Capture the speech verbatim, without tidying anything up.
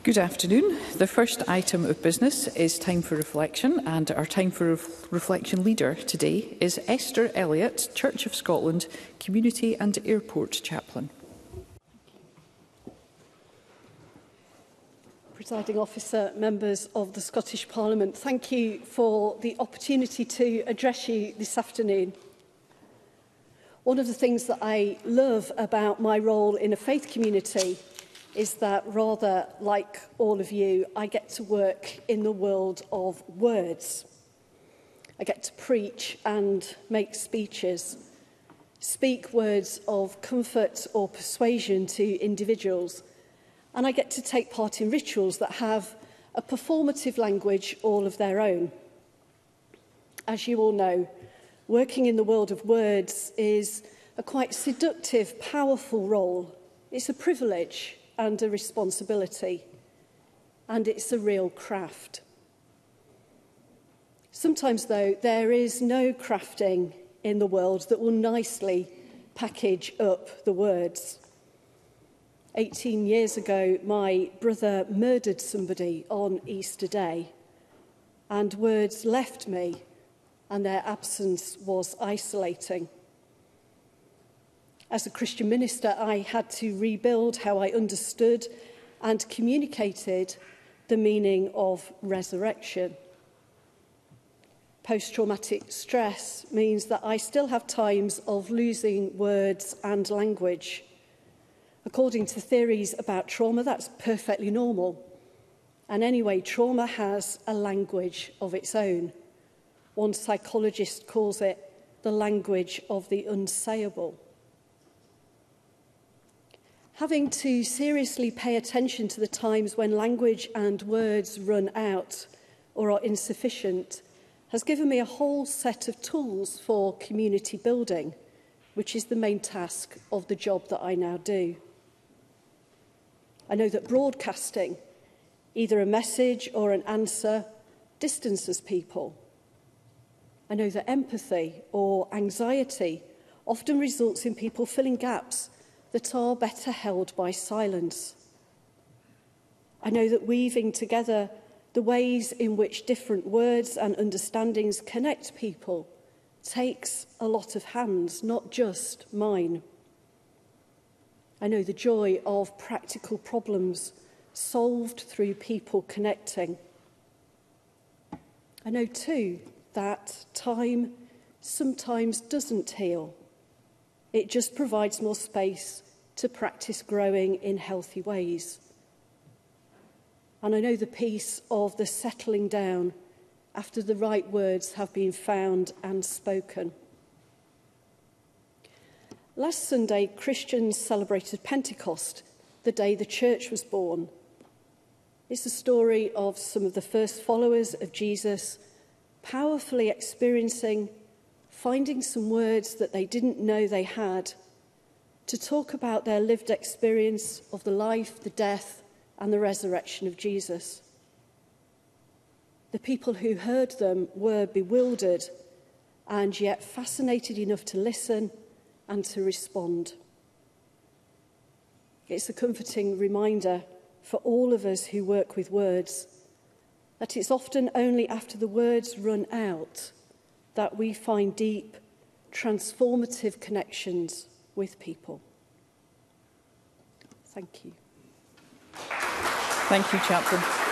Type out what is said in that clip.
Good afternoon. The first item of business is time for reflection, and our time for ref reflection leader today is Esther Elliott, Church of Scotland Community and Airport Chaplain. Presiding Officer, members of the Scottish Parliament, thank you for the opportunity to address you this afternoon. One of the things that I love about my role in a faith community is that, rather like all of you, I get to work in the world of words. I get to preach and make speeches, speak words of comfort or persuasion to individuals, and I get to take part in rituals that have a performative language all of their own. As you all know, working in the world of words is a quite seductive, powerful role. It's a privilege and a responsibility, and it's a real craft. Sometimes, though, there is no crafting in the world that will nicely package up the words. eighteen years ago, my brother murdered somebody on Easter Day, and words left me, and their absence was isolating. As a Christian minister, I had to rebuild how I understood and communicated the meaning of resurrection. Post-traumatic stress means that I still have times of losing words and language. According to theories about trauma, that's perfectly normal. And anyway, trauma has a language of its own. One psychologist calls it the language of the unsayable. Having to seriously pay attention to the times when language and words run out or are insufficient has given me a whole set of tools for community building, which is the main task of the job that I now do. I know that broadcasting, either a message or an answer, distances people. I know that empathy or anxiety often results in people filling gaps that are better held by silence. I know that weaving together the ways in which different words and understandings connect people takes a lot of hands, not just mine. I know the joy of practical problems solved through people connecting. I know too that time sometimes doesn't heal. It just provides more space to practice growing in healthy ways. And I know the peace of the settling down after the right words have been found and spoken. Last Sunday, Christians celebrated Pentecost, the day the church was born. It's a story of some of the first followers of Jesus powerfully experiencing, finding some words that they didn't know they had, to talk about their lived experience of the life, the death, and the resurrection of Jesus. The people who heard them were bewildered and yet fascinated enough to listen and to respond. It's a comforting reminder for all of us who work with words that it's often only after the words run out that we find deep, transformative connections with people. Thank you. Thank you, Chaplain.